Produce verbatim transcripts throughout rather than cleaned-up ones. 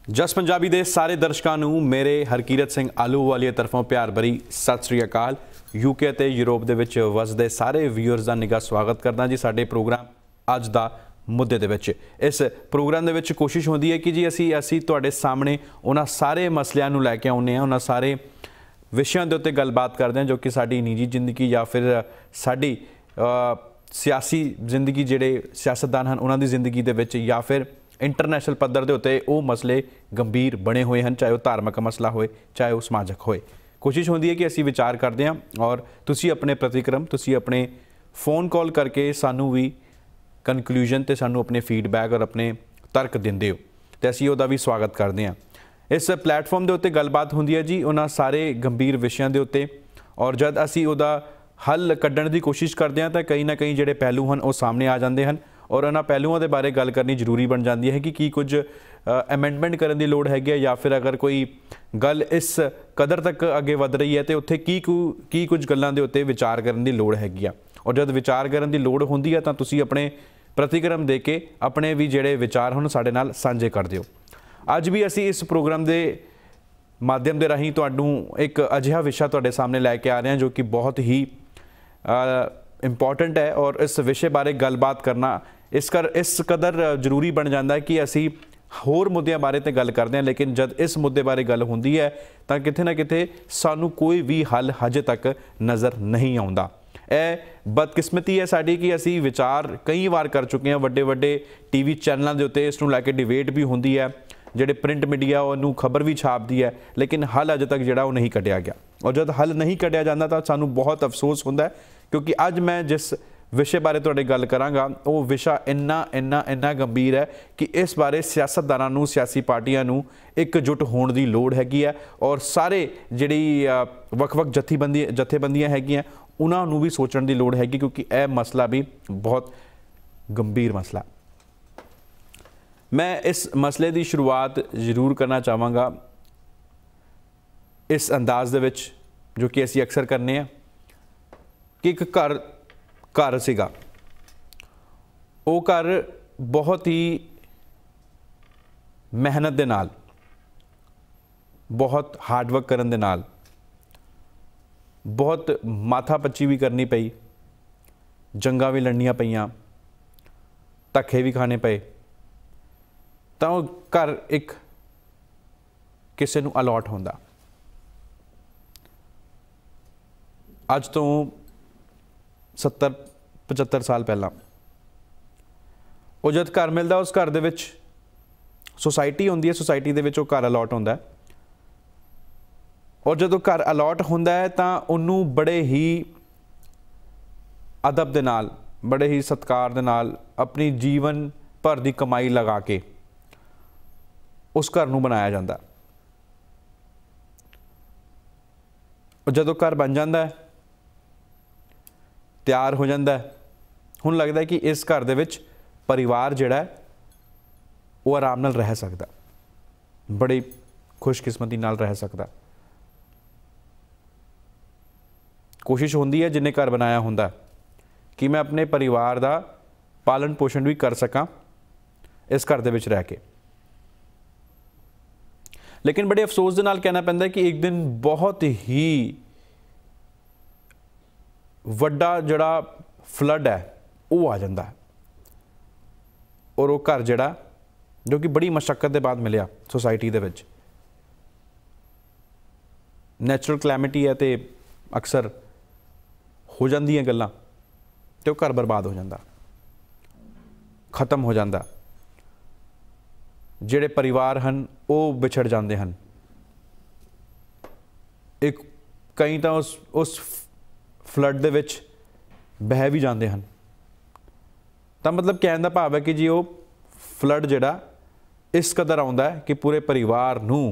जस पंजाबी दे सारे दर्शकों नूं मेरे हरकीरत सिंह आलूवालिया तरफों प्यार भरी सत श्री अकाल। यूके ते यूरोप दे विच वसदे सारे व्यूअर्स का निघा स्वागत करदा जी साडे प्रोग्राम अज दा मुद्दे दे विच। इस प्रोग्राम दे विच कोशिश होंदी है कि जी असी असी तुहाडे सामने उन्हां सारे मसलियां नूं लैके आउंदे हां, उन्हां सारे विषयां दे उत्ते गलबात करदे हां जो कि साडी निजी जिंदगी या फिर साडी सियासी जिंदगी जिहड़े सियासतदान हैं उन्हां दी जिंदगी दे विच या फिर इंटरनैशनल पद्धर के उत्ते वो मसले गंभीर बने हुए हैं, चाहे वह धार्मिक मसला होए चाहे वह समाजक होए। कोशिश होंदी है कि असी विचार करते हैं और तुसी अपने प्रतिक्रम तुसी अपने फोन कॉल करके सानू भी कनकलूजन ते सानू अपने फीडबैक और अपने तर्क दिंदे हो तो असी उहदा भी स्वागत करते हैं। इस प्लेटफॉर्म के उत्ते गलबात होंदी है जी उन्हां सारे गंभीर विषयों के उत्ते, और जब असी उहदा हल कड्ढण की कोशिश करते हैं तो कई ना कई जिहड़े पहलू हैं वो सामने आ जाते हैं और उन्होंने पहलुओं के बारे गल करनी जरूरी बन जाती है कि की कुछ अमेंडमेंट करने की लोड़ हैगी या फिर अगर कोई गल इस कदर तक अगे वध रही है तो उत्थे की की कुछ गल्लां दे उत्ते विचार करने की लोड़ हैगी। और जब विचार करने की लोड़ होंदी है तो तुसी अपने प्रतिक्रम दे के अपने भी जिहड़े विचार हैं साडे नाल साझे कर दिओ। अज भी असी इस प्रोग्राम के माध्यम के राही तुहानूं एक अजिहा विषय तुहाडे सामने लैके आ रहे हैं जो कि बहुत ही इंपॉर्टेंट है और इस विषय बारे गलबात करना इस कर इस कदर जरूरी बन जाता है कि असी होर मुद्दों बारे तो गल करते हैं, लेकिन जब इस मुद्दे बारे गल होंदी है तो किते ना किते सानू कोई भी हल हजे तक नज़र नहीं आता। यह बदकिस्मती है साड़ी कि असी विचार कई बार कर चुके हैं, वड्डे वड्डे टी वी चैनलों के उत्ते इसनूं लैके डिबेट भी होंदी है, जिहड़े प्रिंट मीडिया उन्होंने खबर भी छापती है, लेकिन हल अजे तक जिहड़ा वो नहीं कढ़िया गया। और जब हल नहीं कढ़िया जाता तो सानू बहुत अफसोस होंदा है, क्योंकि अज मैं जिस विषय बारे तुहाडे गल करांगा वो विषय इन्ना इन्ना इन्ना गंभीर है कि इस बारे सियासतदानां नूं सियासी पार्टियां नूं एकजुट होने की लोड़ हैगी है और सारे जिहड़ी वख-वख जथेबंदी जथेबंदियां हैगियां उन्हां नूं भी सोचण की लोड़ हैगी, क्योंकि यह मसला भी बहुत गंभीर मसला। मैं इस मसले की शुरुआत जरूर करना चाहांगा इस अंदाज दे विच जो कि असी अक्सर करने हैं कि एक घर घर सीगा, वो घर बहुत ही मेहनत दे नाल बहुत हार्डवर्क करन दे नाल बहुत माथा पच्ची भी करनी पई, जंगा भी लड़नियां पईयां, धक्के भी खाने पे, तो घर एक किसी नूं अलॉट होंदा। अज तो सत्तर पचहत्तर साल पहला वो जब घर मिलता उस घर दे विच सोसाइटी होंदी है, सोसाइटी दे विच वो घर अलॉट होंदा है और जो घर अलॉट होंदा है तो उन्होंने बड़े ही अदब दे नाल बड़े ही सत्कार दे नाल अपनी जीवन भर की कमाई लगा के उस घर नूं बनाया जाता। जो घर बन जाता है तैयार हो जाता है, हुण लगता है कि इस घर दे विच परिवार जिहड़ा है वो आराम नाल रह सकता, बड़ी खुशकिस्मती नाल रह सकता। कोशिश होंदी है जिन्हें घर बनाया होंदा कि मैं अपने परिवार का पालन पोषण भी कर सकां इस घर दे विच रह के, लेकिन बड़े अफसोस दे नाल कहना पैंदा कि एक दिन बहुत ही वड्डा जिहड़ा फ्लड है वो आ जाता है और वो घर जिहड़ा जो कि बड़ी मशक्कत के बाद मिलिया सोसाइटी दे विच, नैचुरल क्लैमिटी है तो अक्सर हो जाती हैं गल्लां तो घर बर्बाद हो जाता, खत्म हो जाता, जिहड़े परिवार हैं वो विछड़ जाते हैं। एक कई तो उस उस फ्लड दे विच बह भी जाते हैं, तो मतलब कहने का भाव है कि जी वो फ्लड जिहड़ा इस कदर आउंदा है कि पूरे परिवार नूं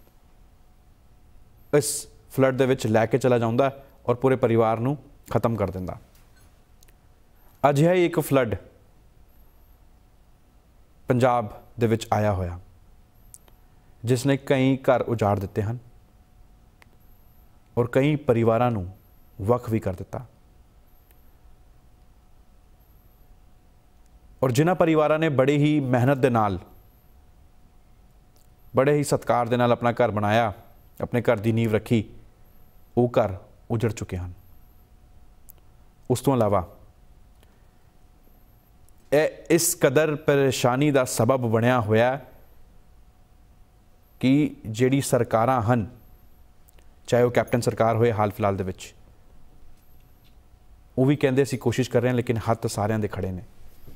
इस फ्लड दे विच लैके चला जाता है और पूरे परिवार नूं खत्म कर दिंदा। अजिहा ही एक फ्लड पंजाब दे विच आया होया जिसने कई घर उजाड़ दिते हैं और कई परिवारां नूं वख भी कर दिता। और जिन्हां परिवारां ने बड़े ही मेहनत दे नाल बड़े ही सत्कार दे नाल अपना घर बनाया, अपने घर की नींव रखी, वो घर उजड़ चुके हैं। उस तो इलावा इस कदर परेशानी का सबब बनया होया कि जिहड़ी सरकारां हन, चाहे वो कैप्टन सरकार होए हाल फिलहाल दे विच, वो भी कहते असीं कोशिश कर रहे हैं, लेकिन हत्थ सारिਆਂ ਦੇ खड़े ने।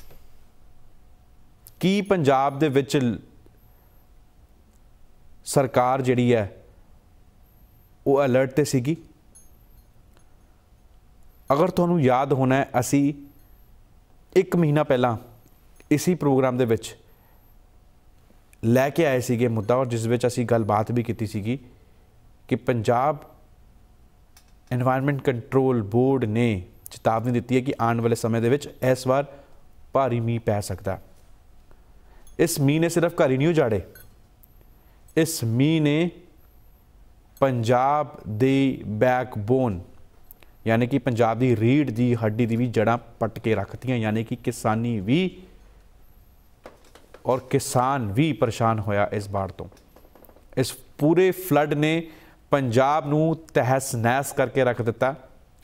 की पंजाब दे विच सरकार जिहड़ी है वो अलर्ट ते सीगी? अगर तुहानूं याद होना है, असी एक महीना पहला इसी प्रोग्राम दे विच लैके आए सीगे मुद्दा, और जिस विच असी गलबात भी की सीगी कि पंजाब एनवायरनमेंट कंट्रोल बोर्ड ने चेतावनी दी है कि आने वाले समय दे विच इस बार भारी मीह पै सकता। इस मीह ने सिर्फ घर ही नहीं उजाड़े, इस मीह ने पंजाब दी बैकबोन यानी कि पंजाब दी रीढ़ दी हड्डी दी भी जड़ां पट के रखतियां, यानी कि किसानी भी और किसान भी परेशान होया इस बाढ़ तो। इस पूरे फ्लड ने पंजाब नूं तहस नहस करके रख दिता,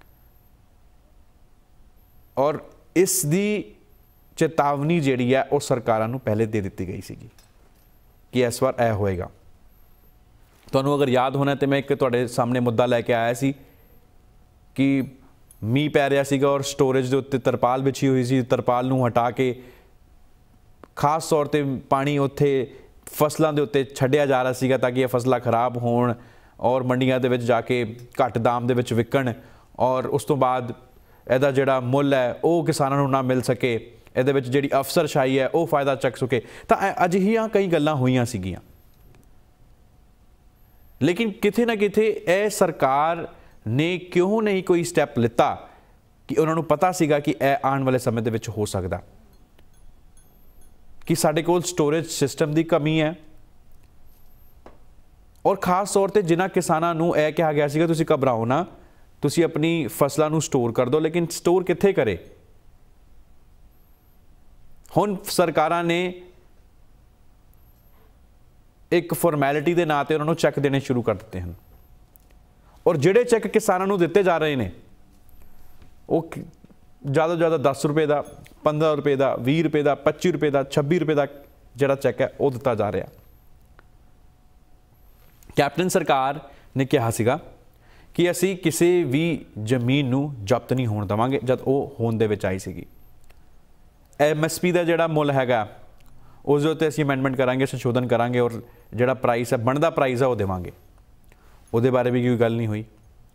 और इस दी चेतावनी जिहड़ी है वो सरकारां नूं पहले दे दी गई सीगी कि इस बार यह होएगा। तुहानूं अगर याद होना तो मैं एक तुहाडे सामने मुद्दा लैके आया सी कि मीह पै रहा सीगा और स्टोरेज के उत्ते तरपाल बिछी हुई सी, तरपाल नूं हटा के खास तौर पर पानी उत्थे फसलों के उत्ते छड्डिया जा रहा सीगा ताकि यह फसलां खराब होण और मंडियां दे विच जाके घट दाम दे विच विकण, और उस तो बाद इहदा जिहड़ा मुੱਲ है वो किसानां नूं ना मिल सके, इहदे विच जिहड़ी अफसरशाही है वो फायदा चक सके। तो अजिहियां कई गल्लां होईयां सीगियां, लेकिन किथे ना किथे यह सरकार ने क्यों नहीं कोई स्टैप लिता कि उन्होंने पता सीगा कि यह आने वाले समय दे विच हो सकदा, कि साडे कोल स्टोरेज सिस्टम की कमी है, और खास तौर पर जिन्हां किसानां नूं यह कहा गया सीगा तुसीं घबराओ ना, तुसीं अपनी फसलों नूं स्टोर कर दो, लेकिन स्टोर कित्थे करे? हुण सरकारां ने एक फॉर्मैलिटी के नाँ ते उन्होंने चैक देने शुरू कर दिते हैं, और जिहड़े चैक किसानों नूं दिते जा रहे हैं वो ज़्यादा तो ज़्यादा दस रुपए का, पंद्रह रुपए का, भी रुपए का, पच्ची रुपए का, छब्बी रुपए का जिहड़ा चैक है वो दिता जा रहा। कैप्टन सरकार ने कहा सीगा कि असी किसी भी जमीन नूं जब्त नहीं होण देवांगे, जब वो होण दे विच आई सीगी। एम एस पी का जिहड़ा मुੱਲ हैगा उस दे उत्ते असीं अमेंडमेंट करांगे, संशोधन करांगे, और जिहड़ा प्राइस है बनदा प्राइस है वो देवांगे, उहदे बारे भी कोई गल नहीं हुई।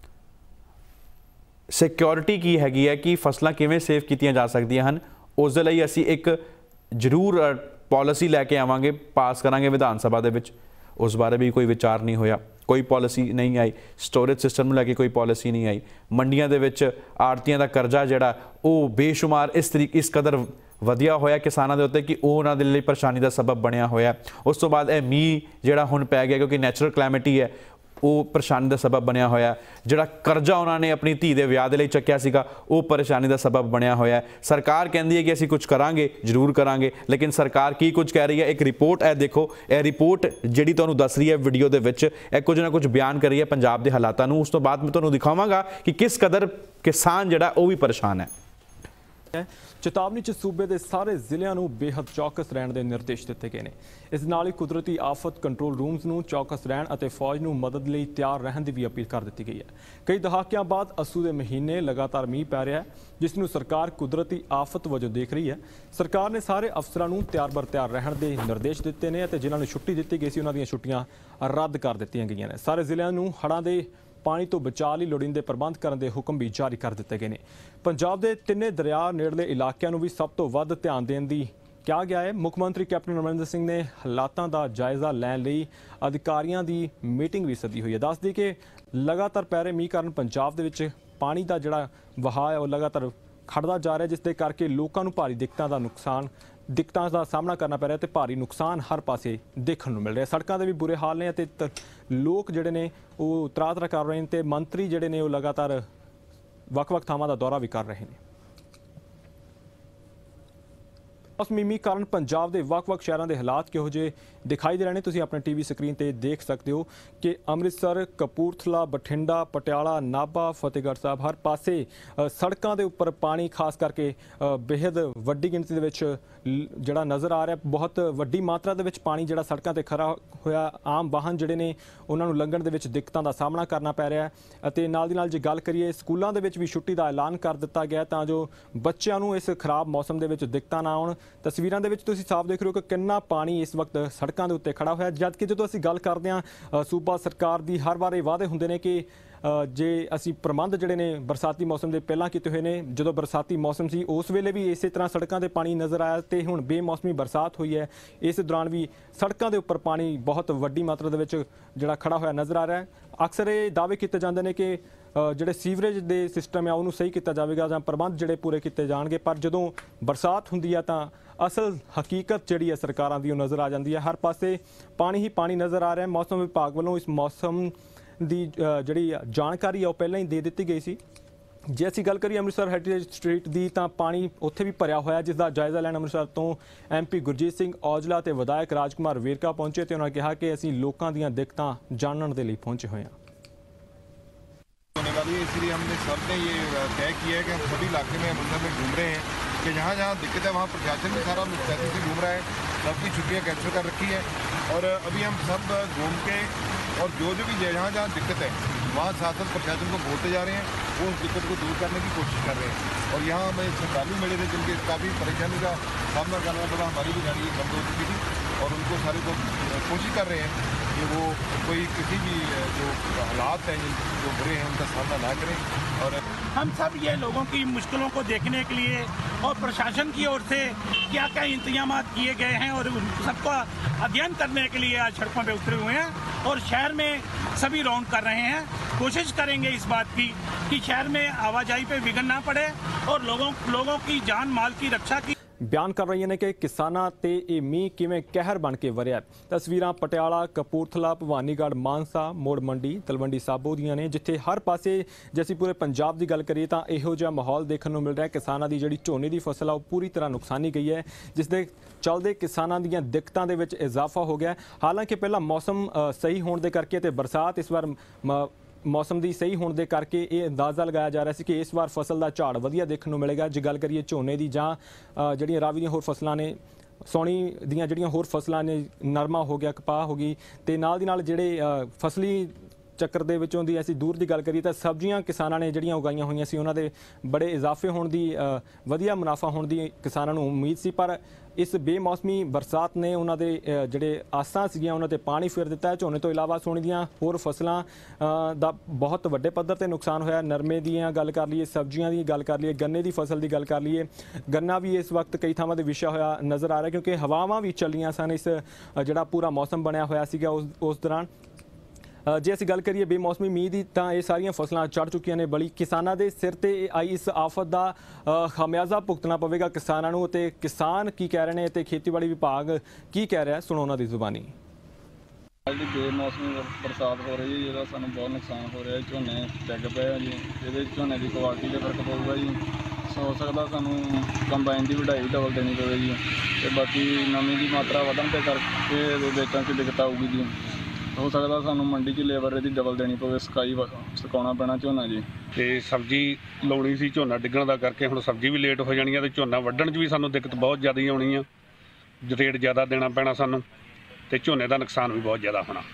सिक्योरिटी की हैगी है कि फसलां किवें सेव कीतियां जा सकदियां हन, उस दे लई असीं एक जरूर पॉलिसी लैके आवांगे, पास करांगे विधान सभा दे विच, उस बारे भी कोई विचार नहीं होया, कोई पॉलिसी नहीं आई। स्टोरेज सिस्टम नूं लैके कोई पॉलिसी नहीं आई। मंडियां दे विच आड़तियां दा करजा जिहड़ा वो बेशुमार इस तरीके इस कदर वधिया होया किसानां दे उत्ते कि वो उन्हां दे लई परेशानी का सबब बनया होया। उस तो बाद यह मीह जिहड़ा हुण पै गया क्योंकि नैचुरल क्लाइमेटी है, वो परेशानी का सबब बनया होया। जिहड़ा करजा उन्होंने अपनी धी दे विआह दे लई चक्या सीगा वो परेशानी का सबब बनया होया। सरकार कहती है कि असीं कुछ करांगे, जरूर करांगे, लेकिन सरकार की कुछ कह रही है। एक रिपोर्ट है, देखो यह रिपोर्ट जिहड़ी तुहानूं दस रही है वीडियो दे विच, यह कुछ ना कुछ बयान कर रही है पंजाब के हालातां नूं। उस तो बाद मैं तुहानूं दिखावांगा कि किस कदर किसान जिहड़ा वो भी परेशान है। चेतावनी च सूबे के सारे जिलों में बेहद चौकस रहने के निर्देश दिए गए हैं। इस नाल ही कुदरती आफत कंट्रोल रूम्स में चौकस रहने और फौज को मदद लिए तैयार रहने की भी अपील कर दी गई है। कई दहाकियां बाद अस्सू के महीने लगातार मीह पै रहा है, जिसनों सरकार कुदरती आफत वजों देख रही है। सरकार ने सारे अफसरों को तैयार बर तैयार रहने के निर्देश दिए हैं, तो जिन्होंने छुट्टी दी गई सी उन्हों दी छुट्टियां रद्द कर दी गई हैं। सारे जिलों में हड़ां के पानी तो बचाव लिए लोड़ींदे प्रबंध करने के हुक्म भी जारी कर दिए गए हैं। पंजाब के तिन्ने दरिया नेड़ले इलाकों में भी सब तो वध ध्यान देने की कहा गया है। मुख्य मंत्री कैप्टन अमरिंदर सिंह ने हालातों का जायजा लैण लई अधिकारियों की मीटिंग भी सदी हुई है। दस दी कि लगातार पै रहे मीह कारण पंजाब दे विच पानी का जिहड़ा वहाव है वो लगातार खड़दा जा रहा है, जिसके करके लोगों को भारी दिक्कतों का नुकसान दिक्कतों का सामना करना पै रहा है, तो भारी नुकसान हर पासे देखने को मिल रहा है। सड़कों के भी बुरे हाल ने, तो लोग जिहड़े ने वो तरा तरा कर रहे हैं, तो मंत्री जिहड़े ने वो लगातार वख-वख थावां का दौरा भी कर रहे हैं। ਮੌਸਮੀ ਮੀਂਹ ਕਾਰਨ ਪੰਜਾਬ ਦੇ ਵੱਖ-ਵੱਖ ਸ਼ਹਿਰਾਂ ਦੇ ਹਾਲਾਤ ਕਿਹੋ ਜਿਹੇ ਦਿਖਾਈ ਦੇ ਰਹੇ ਨੇ ਤੁਸੀਂ ਆਪਣੇ ਟੀਵੀ ਸਕਰੀਨ ਤੇ ਦੇਖ ਸਕਦੇ ਹੋ ਕਿ ਅੰਮ੍ਰਿਤਸਰ, ਕਪੂਰਥਲਾ, ਬਠਿੰਡਾ, ਪਟਿਆਲਾ, ਨਾਭਾ, ਫਤਿਹਗੜ੍ਹ ਸਾਹਿਬ ਹਰ ਪਾਸੇ ਸੜਕਾਂ ਦੇ ਉੱਪਰ ਪਾਣੀ ਖਾਸ ਕਰਕੇ ਬੇहद ਵੱਡੀ ਗਿਣਤੀ ਦੇ ਵਿੱਚ ਜਿਹੜਾ ਨਜ਼ਰ ਆ ਰਿਹਾ। ਬਹੁਤ ਵੱਡੀ ਮਾਤਰਾ ਦੇ ਵਿੱਚ ਪਾਣੀ ਜਿਹੜਾ ਸੜਕਾਂ ਤੇ ਖੜਾ ਹੋਇਆ, ਆਮ ਵਾਹਨ ਜਿਹੜੇ ਨੇ ਉਹਨਾਂ ਨੂੰ ਲੰਘਣ ਦੇ ਵਿੱਚ ਦਿੱਕਤਾਂ ਦਾ ਸਾਹਮਣਾ ਕਰਨਾ ਪੈ ਰਿਹਾ ਅਤੇ ਨਾਲ ਦੀ ਨਾਲ ਜੇ ਗੱਲ ਕਰੀਏ ਸਕੂਲਾਂ ਦੇ ਵਿੱਚ ਵੀ ਛੁੱਟੀ ਦਾ ਐਲਾਨ ਕਰ ਦਿੱਤਾ ਗਿਆ ਤਾਂ ਜੋ ਬੱਚਿਆਂ ਨੂੰ ਇਸ ਖਰਾਬ ਮੌਸਮ ਦੇ ਵਿੱਚ ਦਿੱਕਤਾਂ ਨਾ ਆਉਣ। ਤਸਵੀਰਾਂ ਦੇ ਵਿੱਚ ਤੁਸੀਂ ਸਾਫ਼ ਦੇਖ ਰਹੇ ਹੋ ਕਿ ਕਿੰਨਾ ਪਾਣੀ ਇਸ ਵਕਤ ਸੜਕਾਂ ਦੇ ਉੱਤੇ ਖੜਾ ਹੋਇਆ, ਜਦ ਕਿ ਜਦੋਂ ਅਸੀਂ ਗੱਲ ਕਰਦੇ ਹਾਂ ਸੂਬਾ ਸਰਕਾਰ ਦੀ ਹਰ ਵਾਰ ਇਹ ਵਾਅਦੇ ਹੁੰਦੇ ਨੇ ਕਿ ਜੇ ਅਸੀਂ ਪ੍ਰਬੰਧ ਜਿਹੜੇ ਨੇ ਬਰਸਾਤੀ ਮੌਸਮ ਦੇ ਪਹਿਲਾਂ ਕੀਤੇ ਹੋਏ ਨੇ। ਜਦੋਂ ਬਰਸਾਤੀ ਮੌਸਮ ਸੀ ਉਸ ਵੇਲੇ ਵੀ ਇਸੇ ਤਰ੍ਹਾਂ ਸੜਕਾਂ ਤੇ ਪਾਣੀ ਨਜ਼ਰ ਆਇਆ ਤੇ ਹੁਣ ਬੇਮੌਸਮੀ ਬਰਸਾਤ ਹੋਈ ਹੈ, ਇਸ ਦੌਰਾਨ ਵੀ ਸੜਕਾਂ ਦੇ ਉੱਪਰ ਪਾਣੀ ਬਹੁਤ ਵੱਡੀ ਮਾਤਰਾ ਦੇ ਵਿੱਚ ਜਿਹੜਾ ਖੜਾ ਹੋਇਆ ਨਜ਼ਰ ਆ ਰਿਹਾ ਹੈ। ਅਕਸਰ ਇਹ ਦਾਅਵੇ ਕੀਤੇ ਜਾਂਦੇ ਨੇ ਕਿ ਜਿਹੜੇ ਸੀਵਰੇਜ ਦੇ ਸਿਸਟਮ ਆ ਉਹਨੂੰ ਸਹੀ ਕੀਤਾ ਜਾਵੇਗਾ ਜਾਂ ਪ੍ਰਬੰਧ ਜਿਹੜੇ ਪੂਰੇ ਕੀਤੇ ਜਾਣਗੇ, ਪਰ ਜਦੋਂ ਬਰਸਾਤ ਹੁੰਦੀ ਹੈ ਤਾਂ ਅਸਲ ਹਕੀਕਤ ਜਿਹੜੀ ਹੈ ਸਰਕਾਰਾਂ ਦੀ ਉਹ ਨਜ਼ਰ ਆ ਜਾਂਦੀ ਹੈ। ਹਰ ਪਾਸੇ ਪਾਣੀ ਹੀ ਪਾਣੀ ਨਜ਼ਰ ਆ ਰਿਹਾ। ਮੌਸਮ ਵਿਭਾਗ ਵੱਲੋਂ ਇਸ ਮੌਸਮ ਦੀ ਜਿਹੜੀ ਜਾਣਕਾਰੀ ਆ ਉਹ ਪਹਿਲਾਂ ਹੀ ਦੇ ਦਿੱਤੀ ਗਈ ਸੀ। ਜੇ ਅਸੀਂ ਗੱਲ ਕਰੀਏ ਅੰਮ੍ਰਿਤਸਰ ਹੈਰੀਟੇਜ ਸਟਰੀਟ ਦੀ ਤਾਂ ਪਾਣੀ ਉੱਥੇ ਵੀ ਭਰਿਆ ਹੋਇਆ, ਜਿਸ ਦਾ ਜਾਇਜ਼ਾ ਲੈਣ ਅੰਮ੍ਰਿਤਸਰ ਤੋਂ ਐਮਪੀ ਗੁਰਜੀਤ ਸਿੰਘ ਔਜਲਾ ਤੇ ਵਿਧਾਇਕ ਰਾਜਕੁਮਾਰ ਵੇਰਕਾ ਪਹੁੰਚੇ ਤੇ ਉਹਨਾਂ ਨੇ ਕਿਹਾ ਕਿ ਅਸੀਂ ਲੋਕਾਂ ਦੀਆਂ ਦਿੱਕਤਾਂ ਜਾਣਨ ਦੇ ਲਈ ਪਹੁੰਚੇ ਹੋਏ ਹਾਂ। होने वाली है, इसलिए हमने सबने ये तय किया है कि हम सभी इलाके में अमृतसर में घूम रहे हैं कि जहाँ जहाँ दिक्कत है वहाँ प्रशासन भी सारा मुस्तैदी से घूम रहा है, सबकी छुट्टियाँ कैंसिल कर रखी है और अभी हम सब घूम के और जो जो भी जहाँ जहाँ दिक्कत है वहाँ साथ साथ प्रशासन को बोलते जा रहे हैं, वो उस दिक्कत को दूर करने की कोशिश कर रहे हैं। और यहाँ हमें श्रद्धालु मिले थे जिनके काफ़ी परेशानी का सामना करना पड़ा, हमारी भी गाड़ी बंद हो चुकी थी और उनको सारे को कोशिश कर रहे हैं कि वो कोई किसी भी जो हालात हैं जो बुरे हैं उनका सामना ना करें। और हम सब ये लोगों की मुश्किलों को देखने के लिए और प्रशासन की ओर से क्या क्या इंतजाम किए गए हैं और सबका अध्ययन करने के लिए आज सड़कों पे उतरे हुए हैं और शहर में सभी राउंड कर रहे हैं। कोशिश करेंगे इस बात की कि शहर में आवाजाही पे विघ्न ना पड़े और लोगों लोगों की जान माल की रक्षा की ਬਿਆਨ ਕਰ ਰਹੀਆਂ ਨੇ ਕਿ ਕਿਸਾਨਾਂ ਤੇ ਇਹ ਮੀਂਹ ਕਿਵੇਂ ਕਹਿਰ ਬਣ ਕੇ ਵਰਿਆ। ਤਸਵੀਰਾਂ ਪਟਿਆਲਾ, ਕਪੂਰਥਲਾ, ਭਵਾਨੀਗੜ੍ਹ, ਮਾਨਸਾ, ਮੋੜ ਮੰਡੀ, ਤਲਵੰਡੀ ਸਾਬੋ ਦੀਆਂ ਨੇ, ਜਿੱਥੇ ਹਰ ਪਾਸੇ ਜੇ ਅਸੀਂ ਪੂਰੇ ਪੰਜਾਬ ਦੀ ਗੱਲ ਕਰੀਏ ਤਾਂ ਇਹੋ ਜਿਹਾ ਮਾਹੌਲ ਦੇਖਣ ਨੂੰ ਮਿਲ ਰਿਹਾ। ਕਿਸਾਨਾਂ ਦੀ ਜਿਹੜੀ ਝੋਨੇ ਦੀ ਫਸਲ ਆ ਉਹ ਪੂਰੀ ਤਰ੍ਹਾਂ ਨੁਕਸਾਨੀ ਗਈ ਹੈ, ਜਿਸ ਦੇ ਚਲਦੇ ਕਿਸਾਨਾਂ ਦੀਆਂ ਦਿੱਕਤਾਂ ਦੇ ਵਿੱਚ ਇਜ਼ਾਫਾ ਹੋ ਗਿਆ। ਹਾਲਾਂਕਿ ਪਹਿਲਾਂ ਮੌਸਮ ਸਹੀ ਹੋਣ ਦੇ ਕਰਕੇ ਤੇ ਬਰਸਾਤ ਇਸ ਵਾਰ ਮੌਸਮ ਦੀ ਸਹੀ ਹੋਣ ਦੇ ਕਰਕੇ ਇਹ ਅੰਦਾਜ਼ਾ ਲਗਾਇਆ ਜਾ ਰਿਹਾ ਸੀ ਕਿ ਇਸ ਵਾਰ ਫਸਲ ਦਾ ਝਾੜ ਵਧੀਆ ਦੇਖਣ ਨੂੰ ਮਿਲੇਗਾ। ਜੇ ਗੱਲ ਕਰੀਏ ਝੋਨੇ ਦੀ ਜਾਂ ਜਿਹੜੀਆਂ ਰਾਵੀ ਦੀਆਂ ਹੋਰ ਫਸਲਾਂ ਨੇ, ਸੌਣੀ ਦੀਆਂ ਜਿਹੜੀਆਂ ਹੋਰ ਫਸਲਾਂ ਨੇ, ਨਰਮਾ ਹੋ ਗਿਆ, ਕਪਾਹ ਹੋ ਗਈ ਤੇ ਨਾਲ ਦੀ ਨਾਲ ਜਿਹੜੇ ਫਸਲੀ ਚੱਕਰ ਦੇ ਵਿੱਚੋਂ ਦੀ ਅਸੀਂ ਦੂਰ ਦੀ ਗੱਲ ਕਰੀਏ ਤਾਂ ਸਬਜ਼ੀਆਂ ਕਿਸਾਨਾਂ ਨੇ ਜਿਹੜੀਆਂ ਉਗਾਈਆਂ ਹੋਈਆਂ ਸੀ ਉਹਨਾਂ ਦੇ ਬੜੇ ਇਜ਼ਾਫੇ ਹੋਣ ਦੀ, ਵਧੀਆ ਮੁਨਾਫਾ ਹੋਣ ਦੀ ਕਿਸਾਨਾਂ ਨੂੰ ਉਮੀਦ ਸੀ, ਪਰ ਇਸ ਬੇਮੌਸਮੀ ਬਰਸਾਤ ਨੇ ਉਹਨਾਂ ਦੇ ਜਿਹੜੇ ਆਸਾਂ ਸੀਗੀਆਂ ਉਹਨਾਂ ਤੇ ਪਾਣੀ ਫੇਰ ਦਿੱਤਾ ਹੈ। ਝੋਨੇ ਤੋਂ ਇਲਾਵਾ ਸੋਨੇ ਦੀਆਂ ਹੋਰ ਫਸਲਾਂ ਦਾ ਬਹੁਤ ਵੱਡੇ ਪੱਧਰ ਤੇ ਨੁਕਸਾਨ ਹੋਇਆ। ਨਰਮੇ ਦੀਆਂ ਗੱਲ ਕਰ ਲਈਏ, ਸਬਜ਼ੀਆਂ ਦੀ ਗੱਲ ਕਰ ਲਈਏ, ਗੰਨੇ ਦੀ ਫਸਲ ਦੀ ਗੱਲ ਕਰ ਲਈਏ, ਗੰਨਾ ਵੀ ਇਸ ਵਕਤ ਕਈ ਥਾਵਾਂ ਤੇ ਵਿਛਿਆ ਹੋਇਆ ਨਜ਼ਰ ਆ ਰਿਹਾ ਕਿਉਂਕਿ ਹਵਾਵਾਂ ਵੀ ਚੱਲੀਆਂ ਸਨ। ਇਸ ਜਿਹੜਾ ਪੂਰਾ ਮੌਸਮ ਬਣਿਆ ਹੋਇਆ ਸੀਗਾ ਉਸ ਉਸ ਦੌਰਾਨ ਜੇ ਅਸੀਂ ਗੱਲ ਕਰੀਏ ਬੇਮੌਸਮੀ ਮੀਂਹ ਦੀ ਤਾਂ ਇਹ ਸਾਰੀਆਂ ਫਸਲਾਂ ਚੜ੍ਹ ਚੁੱਕੀਆਂ ਨੇ। ਬੜੀ ਕਿਸਾਨਾਂ ਦੇ ਸਿਰ ਤੇ ਆਈ ਇਸ ਆਫਤ ਦਾ ਖਾਮਿਆਜ਼ਾ ਭੁਗਤਣਾ ਪਵੇਗਾ ਕਿਸਾਨਾਂ ਨੂੰ ਅਤੇ ਕਿਸਾਨ ਕੀ ਕਹਿ ਰਹੇ ਨੇ ਅਤੇ ਖੇਤੀਬਾੜੀ ਵਿਭਾਗ ਕੀ ਕਹਿ ਰਿਹਾ, ਸੁਣੋ ਉਹਨਾਂ ਦੀ ਜ਼ੁਬਾਨੀ। ਜਿਹੜੀ ਬੇਮੌਸਮੀ ਬਰਸਾਤ ਹੋ ਰਹੀ ਹੈ ਇਹਦਾ ਸਾਨੂੰ ਬਹੁਤ ਨੁਕਸਾਨ ਹੋ ਰਿਹਾ। ਝੋਨੇ ਡਿੱਗ ਪਏ ਆ ਜੀ, ਇਹਦੇ ਝੋਨੇ ਦੀ ਕੁਆਲਿਟੀ 'ਤੇ ਫਰਕ ਪਊਗਾ ਜੀ। ਹੋ ਸਕਦਾ ਸਾਨੂੰ ਕੰਬਾਈਨ ਦੀ ਵਢਾਈ ਡਬਲ ਦੇਣੀ ਪਵੇ ਜੀ ਅਤੇ ਬਾਕੀ ਨਮੀ ਦੀ ਮਾਤਰਾ ਵਧਣ 'ਤੇ ਕਰਕੇ ਇਹਦੇ ਵੇਚਣ 'ਚ ਦਿੱਕਤ ਆਊਗੀ ਜੀ। ਹੋ ਸਕਦਾ ਸਾਨੂੰ ਮੰਡੀ 'ਚ ਲੇਬਰ ਇਹਦੀ ਡਬਲ ਦੇਣੀ ਪਵੇ, ਸਕਾਈ ਸੁਕਾਉਣਾ ਪੈਣਾ ਝੋਨਾ ਜੀ। ਤੇ ਸਬਜ਼ੀ ਲਾਉਣੀ ਸੀ, ਝੋਨਾ ਡਿੱਗਣ ਦਾ ਕਰਕੇ ਹੁਣ ਸਬਜ਼ੀ ਵੀ ਲੇਟ ਹੋ ਜਾਣੀ ਆ ਤੇ ਝੋਨਾ ਵੱਢਣ 'ਚ ਵੀ ਸਾਨੂੰ ਦਿੱਕਤ ਬਹੁਤ ਜ਼ਿਆਦਾ ਆਉਣੀ ਆ। ਰੇਟ ਜ਼ਿਆਦਾ ਦੇਣਾ ਪੈਣਾ ਸਾਨੂੰ ਤੇ ਝੋਨੇ ਦਾ ਨੁਕਸਾਨ ਵੀ ਬਹੁਤ ਜ਼ਿਆਦਾ ਹੋਣਾ।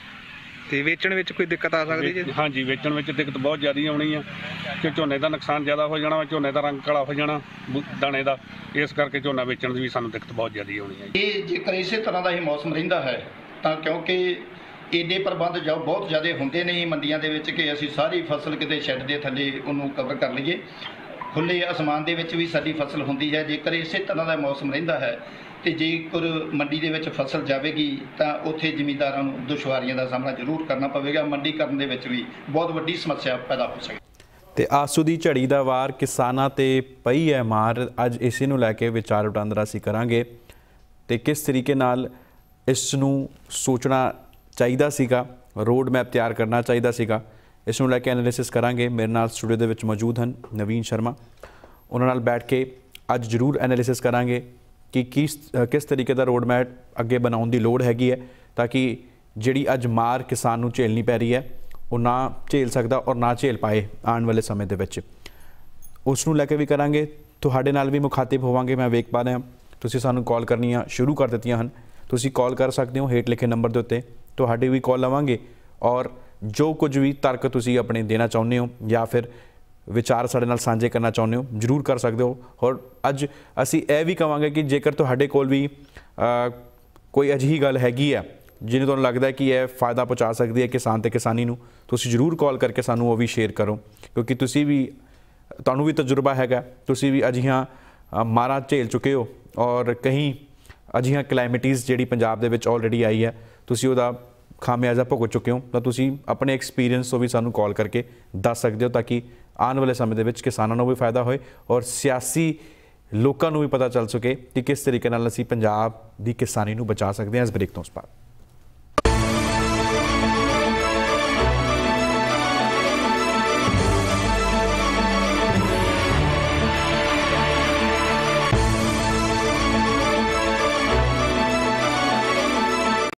ਤੇ ਵੇਚਣ ਵਿੱਚ ਕੋਈ ਦਿੱਕਤ ਆ ਸਕਦੀ ਜੀ? ਹਾਂਜੀ, ਵੇਚਣ ਵਿੱਚ ਦਿੱਕਤ ਬਹੁਤ ਜ਼ਿਆਦਾ ਆਉਣੀ ਆ ਕਿ ਝੋਨੇ ਦਾ ਨੁਕਸਾਨ ਜ਼ਿਆਦਾ ਹੋ ਜਾਣਾ, ਝੋਨੇ ਦਾ ਰੰਗ ਕਾਲਾ ਹੋ ਜਾਣਾ ਦਾਣੇ ਦਾ, ਇਸ ਕਰਕੇ ਝੋਨਾ ਵੇਚਣ ਦੀ ਵੀ ਸਾਨੂੰ ਦਿੱਕਤ ਬਹੁਤ ਜ਼ਿਆਦਾ ਆਉਣੀ ਹੈ। ਇਹ ਜੇਕਰ ਇਸੇ ਤਰ੍ਹਾਂ ਦਾ ਹੀ ਮੌਸਮ ਰਹਿੰਦਾ ਹੈ ਤਾਂ ਕਿਉਂਕਿ ਇਹਦੇ ਪ੍ਰਬੰਧ ਜੋ ਬਹੁਤ ਜ਼ਿਆਦਾ ਹੁੰਦੇ ਨੇ ਮੰਡੀਆਂ ਦੇ ਵਿੱਚ ਕਿ ਅਸੀਂ ਸਾਰੀ ਫਸਲ ਕਿਤੇ ਸ਼ੈੱਡ ਦੇ ਥੱਲੇ ਉਹਨੂੰ ਕਵਰ ਕਰ ਲਈਏ, ਖੁੱਲ੍ਹੇ ਅਸਮਾਨ ਦੇ ਵਿੱਚ ਵੀ ਸਾਡੀ ਫਸਲ ਹੁੰਦੀ ਹੈ। ਜੇਕਰ ਇਸੇ ਤਰ੍ਹਾਂ ਦਾ ਮੌਸਮ ਰਹਿੰਦਾ ਹੈ ਤੇ ਜੇਕਰ ਮੰਡੀ ਦੇ ਵਿੱਚ ਫਸਲ ਜਾਵੇਗੀ ਤਾਂ ਉੱਥੇ ਜ਼ਿਮੀਂਦਾਰਾਂ ਨੂੰ ਦੁਸ਼ਵਾਰੀਆਂ ਦਾ ਸਾਹਮਣਾ ਜ਼ਰੂਰ ਕਰਨਾ ਪਵੇਗਾ। ਮੰਡੀ ਕਰਨ ਦੇ ਵਿੱਚ ਵੀ ਬਹੁਤ ਵੱਡੀ ਸਮੱਸਿਆ ਪੈਦਾ ਹੋ ਸਕਦੀ। ਤੇ ਆਸੂ ਦੀ ਝੜੀ ਦਾ ਵਾਰ ਕਿਸਾਨਾਂ ਤੇ ਪਈ ਹੈ ਮਾਰ। ਅੱਜ ਇਸੇ ਨੂੰ ਲੈ ਕੇ ਵਿਚਾਰ ਵਟਾਂਦਰਾ ਅਸੀਂ ਕਰਾਂਗੇ ਤੇ ਕਿਸ ਤਰੀਕੇ ਨਾਲ ਇਸ ਨੂੰ ਸੋਚਣਾ ਚਾਹੀਦਾ ਸੀਗਾ, ਰੋਡ ਮੈਪ ਤਿਆਰ ਕਰਨਾ ਚਾਹੀਦਾ ਸੀਗਾ, ਇਸ ਨੂੰ ਲੈ ਕੇ ਐਨਾਲਿਸਿਸ ਕਰਾਂਗੇ। ਮੇਰੇ ਨਾਲ ਸਟੂਡੀਓ ਦੇ ਵਿੱਚ ਮੌਜੂਦ ਹਨ ਨਵੀਨ ਸ਼ਰਮਾ, ਉਹਨਾਂ ਨਾਲ ਬੈਠ ਕੇ ਅੱਜ ਜ਼ਰੂਰ ਐਨਾਲਿਸਿਸ ਕਰਾਂਗੇ कि किस किस तरीके का रोड मैप अगे बनाने की लोड़ हैगी है, ताकि जिहड़ी अज मार किसान नूं झेलनी पै रही है वो ना झेल सकता और ना झेल पाए आने वाले समय दे विच। उसनूं लैके भी करांगे, तुहाडे नाल भी मुखातिब होवांगे। मैं वेख पा रहा तुसीं सानूं कॉल करनियां शुरू कर दित्तियां हन, तुसीं कॉल कर सकते हो हेठ लिखे नंबर के उत्ते, तुहाडी भी कॉल लवांगे और जो कुछ भी तर्क तुसीं अपने देना चाहुंदे हो या फिर विचार साडे नाल साझे करना चाहुंदे हो जरूर कर सकते हो। और अज असीं यह भी कहांगे कि जेकर तुहाडे कोल भी आ, कोई अजिही गल हैगी है जिन्हें तुहानूं लगदा है कि यह फायदा पहुँचा सकती है किसान ते किसानी नूं, तुसीं जरूर कॉल करके सानूं वो भी शेयर करो, क्योंकि तुसीं भी तुहानूं भी तजुर्बा हैगा, तुसीं भी अजिहियां मारां झेल चुके हो और कहीं अजिहियां क्लाइमेटीज़ जिहड़ी पंजाब दे विच ऑलरेडी आई है तुसीं उहदा खामियाजा भुगत चुके हो, तो तुसीं अपने एक्सपीरियंस तो भी सानूं कॉल करके दस सकते हो, ताकि आने वाले समय दे विच किसानां नूं भी फायदा होए और सियासी लोकां नूं भी पता चल सके कि किस तरीके नाल असीं पंजाब दी किसानी नूं बचा सकते हैं। इस ब्रेक तो उस पार